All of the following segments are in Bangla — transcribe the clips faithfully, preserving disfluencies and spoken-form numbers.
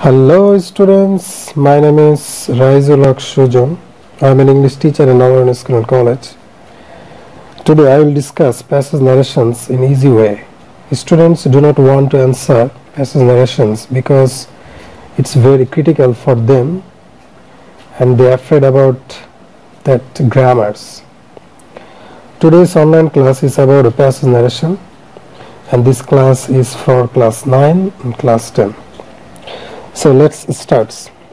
Hello students, my name is Raizul Akshujon. I am an English teacher in Navarone School and College. Today I will discuss passage narrations in easy way. Students do not want to answer passage narrations because it's very critical for them and they are afraid about that grammars. Today's online class is about a passage narration and this class is for class nine and class ten. So let's start.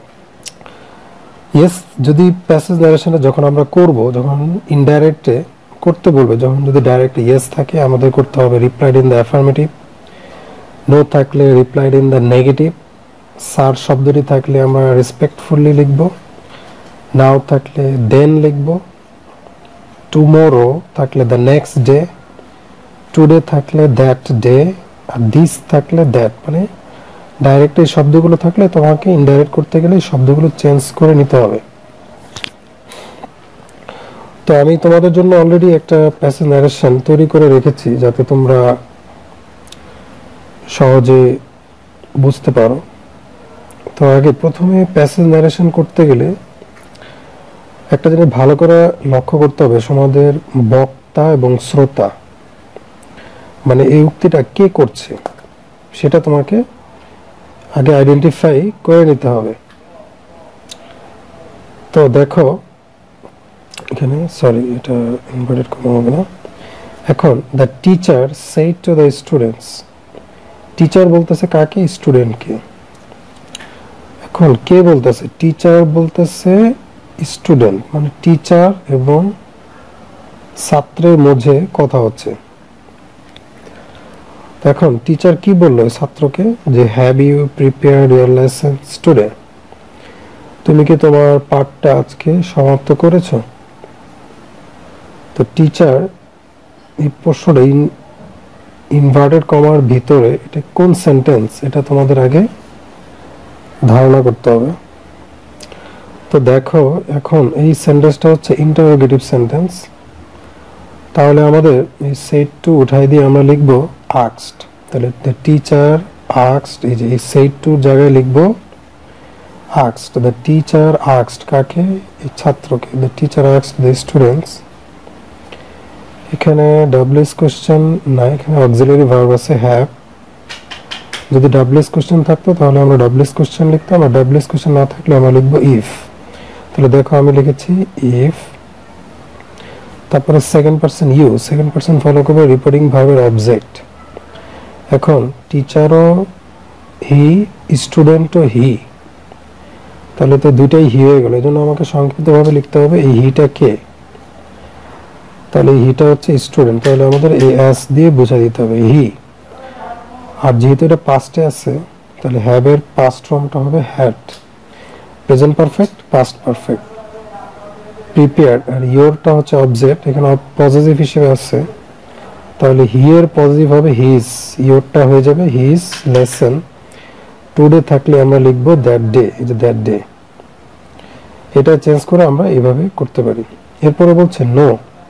Yes, যদি প্যাসেজ নারেশনটা যখন আমরা করব, যখন ইনডাইরেক্টে করতে বলবে, যখন যদি ডাইরেক্ট ইয়েস থাকে আমাদের করতে হবে replied in the affirmative, no থাকলে replied in the negative, sir শব্দটি থাকলে আমরা রেসপেক্টফুলি লিখব, নাও থাকলে দেন লিখব, টুমরো থাকলে দ্য নেক্সট ডে, টুডে থাকলে দ্যাট ডে, আর দিস থাকলে দ্যাট। মানে ডাইরেক্ট এই শব্দগুলো থাকলে তোমাকে ইনডাইরেক্ট করতে গেলে এই শব্দগুলো চেঞ্জ করে নিতে হবে। তো আমি তোমাদের জন্য অলরেডি একটা প্যাসেজ ন্যারেশন তৈরি করে রেখেছি যাতে তোমরা সহজে বুঝতে পারো। তো আগে প্রথমে প্যাসেজ ন্যারেশন করতে গেলে একটা জিনিস ভালো করে লক্ষ্য করতে হবে, আমাদের বক্তা এবং শ্রোতা, মানে এই উক্তিটা কে করছে সেটা তোমাকে আগে আইডেন্টিফাই করে নিতে হবে। তো দেখো এখানে, সরি এটা ইনভার্টেড করা হবে না। এখন the teacher said to the students, teacher বলতেছে কাকে? স্টুডেন্টকে। এখন কে বলতেছে? টিচার বলতেছে স্টুডেন্ট, মানে টিচার এবং ছাত্রের মধ্যে কথা হচ্ছে। এখন টিচার কি বললো ছাত্রকে? যে have you prepared your lesson today, তুমি কি তোমার পাঠটা আজকে সমাপ্ত করেছো? তো টিচার এই প্রশ্নটা ইনভার্টেড কমার ভিতরে এটা কোন সেন্টেন্স এটা তোমাদের আগে ধারণা করতে হবে। তো দেখো এখন এই সেন্টেন্সটা হচ্ছে ইন্টারোগেটিভ সেন্টেন্স, তাহলে আমাদের এই সেড টু উঠাই দিয়ে আমরা লিখবো asked। তাহলে the teacher asked, এই যে এই said to জায়গায় লিখবো asked, the teacher asked কাকে? এই ছাত্রকে। the teacher asked the students। এখানে ডাব্লিউএস কোশ্চেন না, এখানে অক্সিলারি ভার্ব আছে have। যদি ডাব্লিউএস কোশ্চেন থাকতো তাহলে আমরা ডাব্লিউএস কোশ্চেন লিখতাম, আর ডাব্লিউএস কোশ্চেন না থাকলে আমরা লিখবো if। তাহলে দেখো আমি লিখেছি if, তারপরে second person you, second person follow করবে রিপোর্টিং ভার্বের অবজেক্ট। এখন টিচারও হি, স্টুডেন্টও হি, তাহলে তো দুইটাই হি হয়ে গেল। এই জন্য আমাকে সংক্ষিপ্তভাবে লিখতে হবে এই হিটা কে। তাহলে হিটা হচ্ছে স্টুডেন্ট, তাহলে আমাদের এই এস দিয়ে বোঝা দিতে হবে হি। আর যেহেতু এটা পাস্টে আছে তাহলে হ্যাভ এর পাস্ট ফর্মটা হবে had, present perfect, past perfect. Prepared আর ইয়োরটা হচ্ছে অবজেক্ট, এখানে পজিটিভ হিসেবে আছে, তাহলে হিয়ার পজিটিভ হবে হিজ, ইয়োরটা হয়ে যাবে হিজ লেসন। টুডে থাকলে আমরা লিখব দ্যাট ডে, এই যে দ্যাট ডে। এটা চেঞ্জ করে আমরা এইভাবে করতে পারি। এরপরে বলছে no,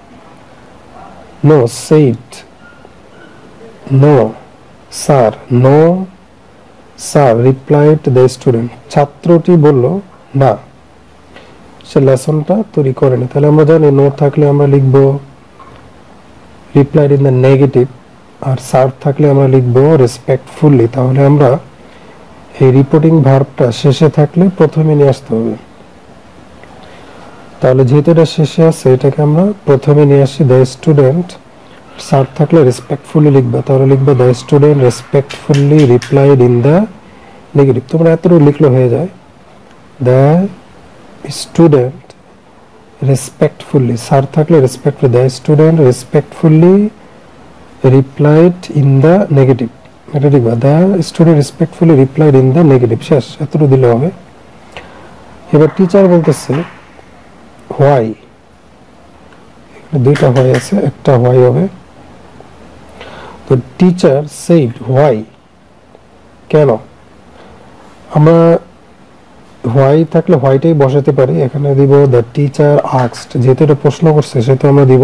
no said, no sir, no sir replied the student, ছাত্রটি বলল না, সে লেসনটা তৈরি করেনি। তাহলে আমরা জানি নো থাকলে আমরা লিখব রিপ্লাইড ইন দ্য নেগেটিভ, আর স্যার থাকলে আমরা লিখব রেসপেক্টফুলি। তাহলে আমরা এই রিপোর্টিং ভার্বটা শেষে থাকলে প্রথমে নিয়ে আসতে হবে। তাহলে যেহেতু এটা শেষে আছে এটাকে আমরা প্রথমে নিয়ে আসি। দ্য স্টুডেন্ট, স্যার থাকলে রেসপেক্টফুলি লিখবে, তাহলে লিখবে the student respectfully replied in the negative. তোমরা এতটুকু লিখলে হয়ে যায়, দ্য স্টুডেন্ট রেসপেক্টফুলি, স্যার থাকলে respectfully, the student respectfully replied in the negative. এটা লিখবা the student respectfully replied in the negative, শেষ, এতটুকু দিলে হবে। এবার টিচার বলতেছে হোয়াই, দুইটা হোয়াই আছে, একটা হোয়াই হবে। তো টিচার সেইড হোয়াই, কেন? আমরা হোয়াই থাকলে হোয়াইটাই বসাতে পারি, এখানে দিব দ্য টিচার আস্কড, যেহেতু এটা প্রশ্ন করছে সেহেতু আমরা দিব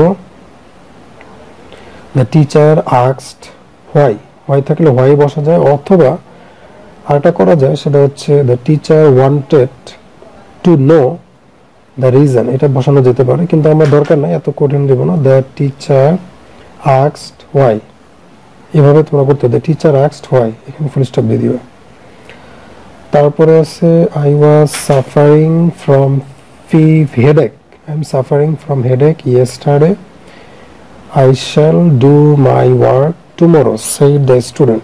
the teacher asked why. Why থাকলে হোয়াই বসা যায়, অথবা আরেকটা করা যায়, সেটা হচ্ছে the teacher wanted to know the reason, এটা বসানো যেতে পারে, কিন্তু আমার দরকার নাই, এত কঠিন দেব না। দ্য টিচার আস্কড হোয়াই, এভাবে তোমরা করতে, দ্য টিচার আস্কড হোয়াই, এখানে ফুল স্টপ দিয়ে দিবে। তারপরে আছে I was suffering from fever headache, I am suffering from headache yesterday, I shall do my work tomorrow said the student.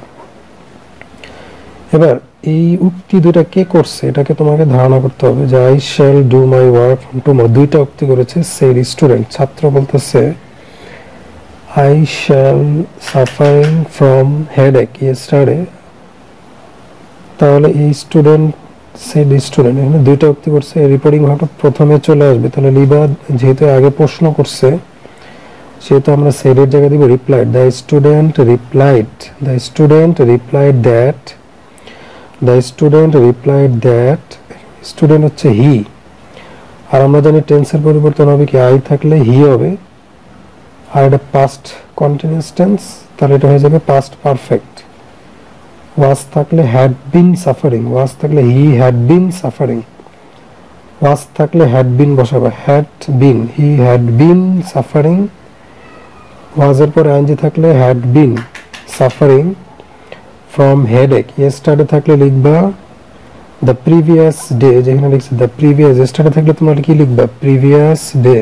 এবার এই উক্তি দুইটা কে করছে এটাকে তোমাকে ধারণা করতে হবে, যে I shall do my work from tomorrow, দুইটা উক্তি করেছে সেড স্টুডেন্ট, ছাত্র বলতেছে I shall suffering from headache yesterday, তাহলে এই স্টুডেন্ট সেড স্টুডেন্ট, এখানে দুইটা উক্তি করছে, রিপোর্টিং ভাবটা প্রথমে চলে আসবে, তাহলে লিবা যেহেতু আগে প্রশ্ন করছে সেহেতু আমরা সেডের জায়গায় দিব replied, the student replied, the student replied that, the student replied that, student হচ্ছে হি, আর আমরা জানি টেন্সের পরিবর্তন হবে কি, আই থাকলে হি হবে, আর এটা পাস্ট কন্টিনিউয়াস টেন্স, তাহলে এটা হয়ে যাবে পাস্ট পারফেক্ট। ওয়াজ থাকলে হ্যাড বিন সাফারিং, ওয়াজ থাকলে হি হ্যাড বিন সাফারিং, ওয়াজ থাকলে হ্যাড বিন বসাবে, had been, he had been suffering, ওয়াজের পরে আইএনজি থাকলে had been suffering from headache, yesterday থাকলে লিখবা দ্য প্রিভিয়াস ডে, যেখানে লিখছে দ্য প্রিভিয়াস, ইয়েস্টারডে থাকলে তোমরা কি লিখবা previous day.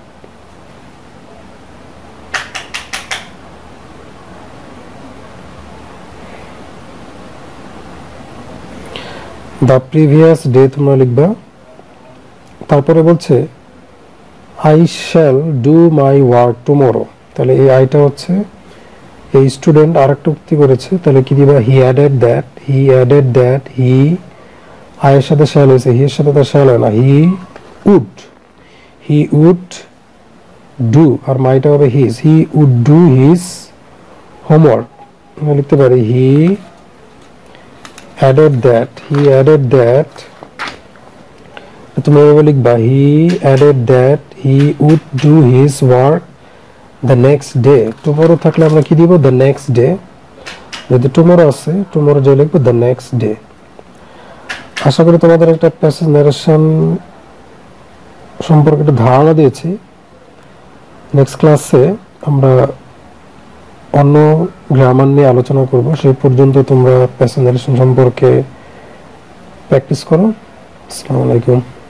The previous day তোমরা লিখবা। তারপরে বলছে I shall do my work tomorrow, তাহলে এই আইটা হচ্ছে এই স্টুডেন্ট আরেকটা উক্তি করেছে, তাহলে কি দিবা he added that, he added that, he আয়ের সাথে শ্যাল হয়েছে, হি এর সাথে তার শ্যাল হয় না, he would, he would do, আর মাইটা হবে his, he would do his homework, আমরা লিখতে পারি হি added that, he added that, তুমি এভাবে লিখবা হি added that he would do his work the next day, tomorrow থাকলে আমরা কি দিব the next day, যদি tomorrow আছে tomorrow যে লিখবো the next day। আশা করি তোমাদের একটা প্যাসেজ ন্যারেশন সম্পর্কে একটা ধারণা দিয়েছি। নেক্সট ক্লাসে আমরা অন্য গ্রামার নিয়ে আলোচনা করব, সেই পর্যন্ত তোমরা প্যাসেজ ন্যারেশন সম্পর্কে প্র্যাকটিস করো। আসসালামু আলাইকুম।